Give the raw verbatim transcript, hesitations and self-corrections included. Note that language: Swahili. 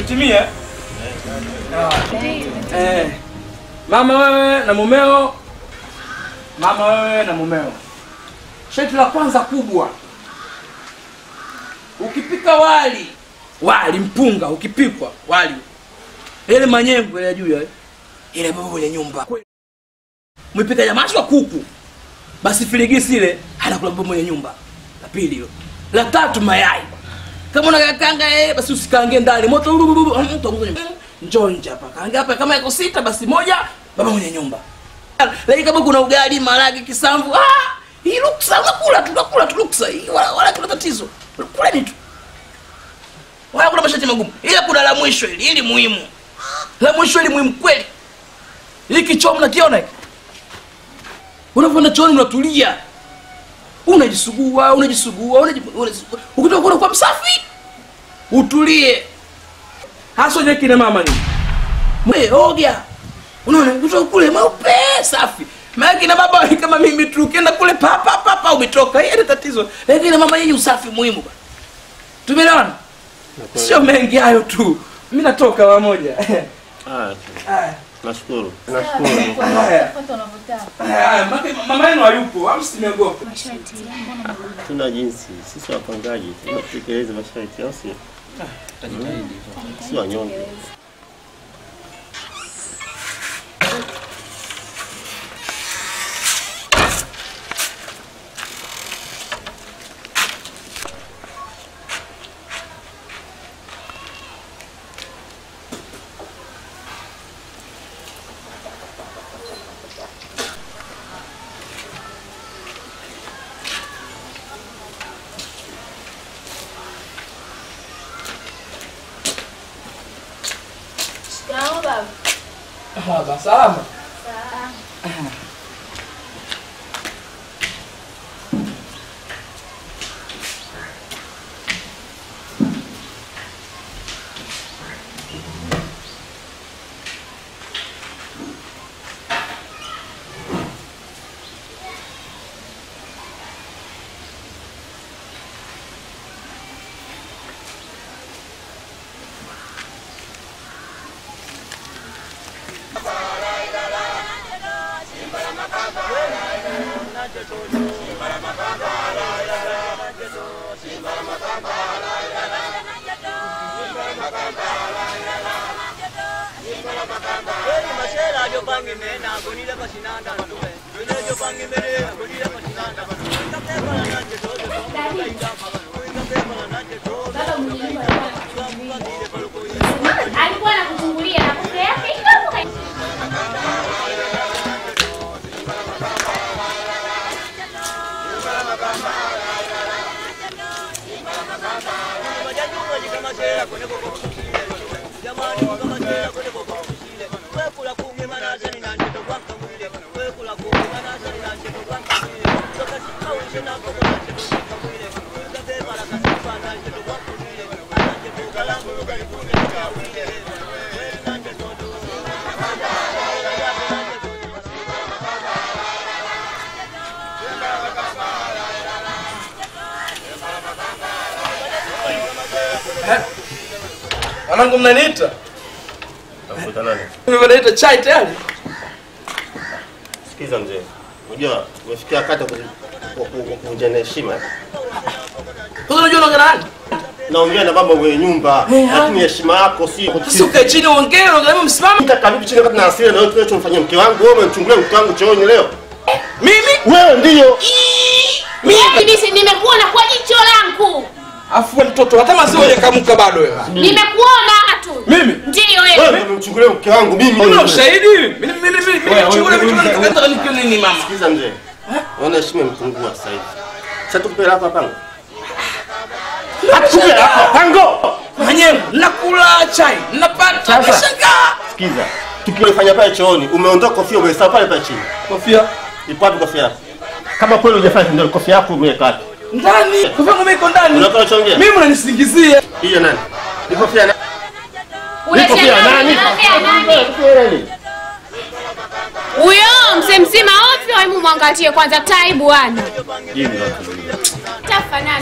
Imetimia? Eh. Mama wewe na mumeo. Mama wewe na mumeo. Sharti la kwanza kubwa. Ukipika wali, wali mpunga ukipikwa, wali. Ile manyengo ile juu ya ile baba kwenye nyumba. Mwipika jamaa wa kuku. Basi filigisi ile anakula baba mwenye nyumba. La pili hilo. La tatu mayai. Kama unakanga eh basi usikaange ndani. Moto mtu kwenye njonja hapa. Kaanga hapa kama iko sita basi moja baba mwenye nyumba. Lakini kama kuna ugali, maragi, kisamvu, ah, hii ruksa unakula tu, unakula tu ruksa. Wala wala kuna tatizo. Kula ni tu. Wala kuna mashati magumu. Ila kuna la mwisho hili, hili muhimu. La mwisho hili muhimu kweli. Hiki choo mnakiona hiki? Unapoenda chooni unatulia. Unajisugua, unajisugua, unajisugua. Ukitoka kuna kwa msafi. Utulie. Haso je kina mama ni. Mwe oga. Unaona kutoka kule maupe safi. Maana kina baba kama mimi tu ukienda kule pa pa pa pa umetoka. Hii ni tatizo. Lakini mama yeye usafi muhimu bwana. Tumeelewana? Sio mengi hayo tu. Mimi natoka pamoja. Ah. Ah. Nashukuru. Nashukuru. Fuata unavyotaka. Ah, mama yenu hayupo, au simeogopa. Masharti mbona mbona? Tuna jinsi, sisi wapangaji tunatekeleza masharti au sio? Ah, tajitahidi. Si wanyonge. Salama baba. Ah, baba salama. Salama. Alikuwa anakuchungulia na kupe yake kidogo. Wanangu mnaniita? Tafuta nani? Mimi naita chai tayari. Sikiza mzee. Unajua umefikia kata kuvunja heshima. Sasa unajua unaongea nani? Naongea na baba mwenye nyumba. Lakini heshima yako si Sio chini ongea, unaongea msimamo. Nitakarudi chini wakati na hasira na wewe tunachomfanyia mke wangu. Wewe umemchungulia mke wangu chooni leo. Mimi? Wewe ndio. Mimi si nimekuona kwa jicho langu. Afu mtoto hata mazao yakamuka bado wewe. Nimekuona tu. Mimi? Ndio Wewe wewe. umemchungulia mke wangu mimi. Una ushahidi? Mimi mimi mimi nimechungulia vitu nataka nikupe nini mama? Sikiza mzee. Unaona heshima imepungua sasa hivi. Sasa tukupe hapa pango. Tukupe hapa pango. Mwenyewe nakula chai, napata nashangaa. Sikiza. Tukifanya pale chooni, umeondoka kofia umesahau pale pale chini. Kofia? Ipo wapi kofia yako? Kama kweli hujafanya ndio kofia yako umeweka wapi? Ndani. Kofia yangu iko ndani. Unataka chongea? Mimi unanisingizia. Hiyo nani? Ni kofia nani? Unasema nani? Nani? Huyo mzee mzima ovyo, hebu mwangalie kwanza tai bwana. Jinga. Tafanana.